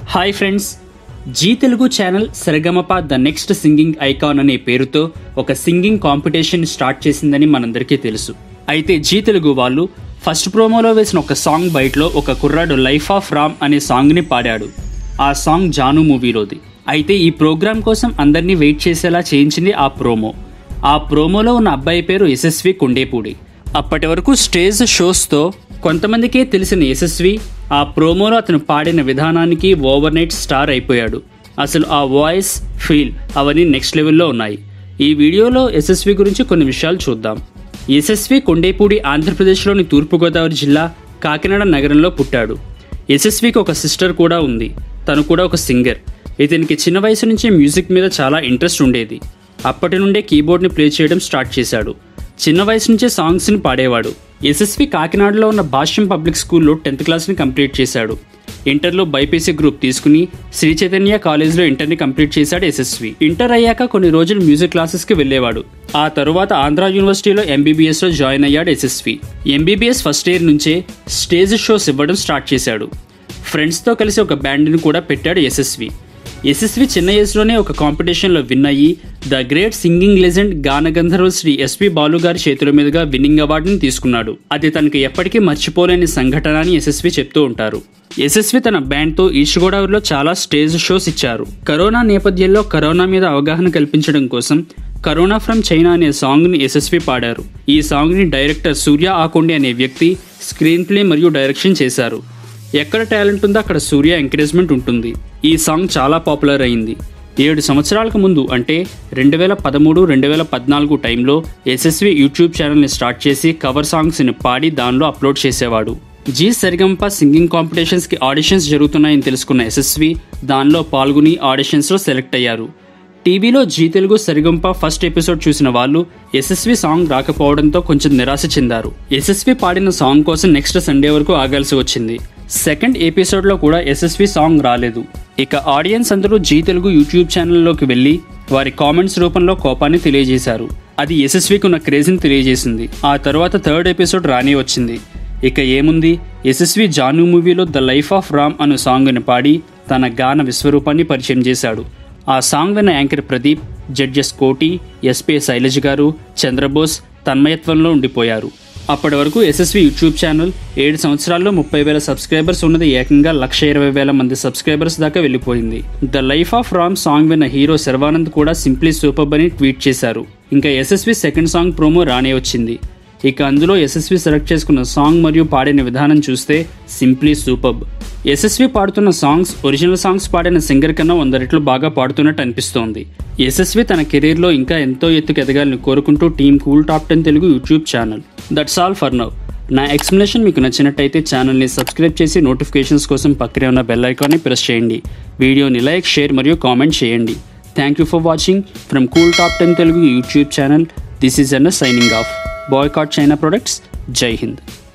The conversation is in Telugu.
Hi friends, Zee Telugu channel Saregamapa the next singing icon అనే పేరుతో ఒక సింగింగ్ కాంపిటీషన్ స్టార్ట్ చేసిందని మనందరికీ తెలుసు. అయితే జీ తెలుగు వాళ్ళు ఫస్ట్ ప్రోమోలో వేసిన ఒక సాంగ్ బయటలో ఒక కుర్రాడు లైఫ్ ఆఫ్ రామ్ అనే సాంగ్ని పాడాడు. ఆ సాంగ్ జాను మూవీలోది. అయితే ఈ ప్రోగ్రాం కోసం అందరినీ వెయిట్ చేసేలా చేయించింది ఆ ప్రోమో. ఆ ప్రోమోలో ఉన్న అబ్బాయి పేరు యశస్వి కొండేపూడి. అప్పటి వరకు స్టేజ్ షోస్తో కొంతమందికే తెలిసిన యశస్వి ఆ ప్రోమోలో అతను పాడిన విధానానికి ఓవర్ నైట్ స్టార్ అయిపోయాడు. అసలు ఆ వాయిస్, ఫీల్ అవన్నీ నెక్స్ట్ లెవెల్లో ఉన్నాయి. ఈ వీడియోలో యశస్వి గురించి కొన్ని విషయాలు చూద్దాం. యశస్వి కొండేపూడి ఆంధ్రప్రదేశ్లోని తూర్పుగోదావరి జిల్లా కాకినాడ నగరంలో పుట్టాడు. యశస్వికి ఒక సిస్టర్ కూడా ఉంది. తను కూడా ఒక సింగర్. ఇతనికి చిన్న వయసు నుంచే మ్యూజిక్ మీద చాలా ఇంట్రెస్ట్ ఉండేది. అప్పటి నుండే కీబోర్డ్ని ప్లే చేయడం స్టార్ట్ చేశాడు. చిన్న వయసు నుంచే సాంగ్స్ని పాడేవాడు. యశస్వి కాకినాడలో ఉన్న భాష్యం పబ్లిక్ స్కూల్లో 10th క్లాస్ని కంప్లీట్ చేశాడు. ఇంటర్లో బైపీసీ గ్రూప్ తీసుకుని శ్రీ చైతన్య కాలేజ్లో ఇంటర్ని కంప్లీట్ చేశాడు యశస్వి. ఇంటర్ అయ్యాక కొన్ని రోజులు మ్యూజిక్ క్లాసెస్కి వెళ్ళేవాడు. ఆ తరువాత ఆంధ్ర యూనివర్సిటీలో ఎంబీబీఎస్లో జాయిన్ అయ్యాడు యశస్వి. ఎంబీబీఎస్ ఫస్ట్ ఇయర్ నుంచే స్టేజ్ షోస్ ఇవ్వడం స్టార్ట్ చేశాడు. ఫ్రెండ్స్తో కలిసి ఒక బ్యాండ్ని కూడా పెట్టాడు యశస్వి. యశస్వి చిన్న ఏజ్లోనే ఒక కాంపిటీషన్లో విన్ అయ్యి ద గ్రేట్ సింగింగ్ లెజెండ్ గానగంధర్వ శ్రీ ఎస్పి బాలు గారి చేతుల మీదుగా విన్నింగ్ అవార్డుని తీసుకున్నాడు. అది తనకి ఎప్పటికీ మర్చిపోలేని సంఘటన అని యశస్వి చెప్తూ ఉంటారు. యశస్వి తన బ్యాండ్తో ఈస్ట్ గోదావరిలో చాలా స్టేజ్ షోస్ ఇచ్చారు. కరోనా నేపథ్యంలో కరోనా మీద అవగాహన కల్పించడం కోసం కరోనా ఫ్రమ్ చైనా అనే సాంగ్ని యశస్వి పాడారు. ఈ సాంగ్ని డైరెక్టర్ సూర్య ఆకొండి అనే వ్యక్తి స్క్రీన్ ప్లే మరియు డైరెక్షన్ చేశారు. ఎక్కడ టాలెంట్ ఉందో అక్కడ సూర్య ఎంకరేజ్మెంట్ ఉంటుంది. ఈ సాంగ్ చాలా పాపులర్ అయింది. 7 సంవత్సరాలకు ముందు అంటే 2013-2014 టైంలో యశస్వి యూట్యూబ్ ఛానల్ని స్టార్ట్ చేసి కవర్ సాంగ్స్ని పాడి దానిలో అప్లోడ్ చేసేవాడు. జీ సరిగమప సింగింగ్ కాంపిటీషన్స్కి ఆడిషన్స్ జరుగుతున్నాయని తెలుసుకున్న యశస్వి దానిలో పాల్గొని ఆడిషన్స్లో సెలెక్ట్ అయ్యారు. టీవీలో Zee Telugu Saregamapa first episode చూసిన వాళ్ళు యశస్వి సాంగ్ రాకపోవడంతో కొంచెం నిరాశ చెందారు. యశస్వి పాడిన సాంగ్ కోసం నెక్స్ట్ సండే వరకు ఆగాల్సి వచ్చింది. సెకండ్ ఎపిసోడ్లో కూడా యశస్వి సాంగ్ రాలేదు. ఇక ఆడియన్స్ అందరూ జీ తెలుగు యూట్యూబ్ ఛానల్లోకి వెళ్ళి వారి కామెంట్స్ రూపంలో కోపాన్ని తెలియజేశారు. అది యశస్వికి ఉన్న క్రేజ్ని తెలియజేసింది. ఆ తర్వాత థర్డ్ ఎపిసోడ్ రానే వచ్చింది. ఇక ఏముంది, యశస్వి జాను మూవీలో ద లైఫ్ ఆఫ్ రామ్ అనే సాంగ్ని పాడి తన గాన విశ్వరూపాన్ని పరిచయం చేశాడు. ఆ సాంగ్ విన్న యాంకర్ ప్రదీప్, జడ్జెస్ కోటి, ఎస్పీ శైలజ్ గారు, చంద్రబోస్ తన్మయత్వంలో ఉండిపోయారు. అప్పటి వరకు యశస్వి యూట్యూబ్ ఛానల్ 7 సంవత్సరాల్లో 30,000 సబ్స్క్రైబర్స్ ఉన్నది ఏకంగా 120,000 మంది సబ్స్క్రైబర్స్ దాకా వెళ్ళిపోయింది. The life of Ram song విన్న హీరో శర్వానంద్ కూడా సింప్లీ సూపర్బ్ అని ట్వీట్ చేశారు. ఇంకా యశస్వి సెకండ్ సాంగ్ ప్రోమో రానే వచ్చింది. ఇక అందులో యశస్వి సెలెక్ట్ చేసుకున్న సాంగ్ మరియు పాడిన విధానం చూస్తే సింప్లీ సూపర్బ్. యశస్వి పాడుతున్న సాంగ్స్ ఒరిజినల్ సాంగ్స్ పాడిన సింగర్ కన్నా 100 రెట్లు బాగా పాడుతున్నట్టు అనిపిస్తోంది. యశస్వి తన కెరీర్లో ఇంకా ఎంతో ఎత్తుకు ఎదగాలని కోరుకుంటూ team cool top 10 Telugu YouTube channel. That's all for now. నా ఎక్స్ప్లెనేషన్ మీకు నచ్చినట్టయితే ఛానల్ని సబ్స్క్రైబ్ చేసి నోటిఫికేషన్స్ కోసం పక్కనే ఉన్న బెల్ ఐకాన్ని ప్రెస్ చేయండి. వీడియోని లైక్, షేర్ మరియు కామెంట్ చేయండి. Thank you for watching from cool top 10 Telugu YouTube channel. This is అన్న signing off. Boycott China products. జై హింద్.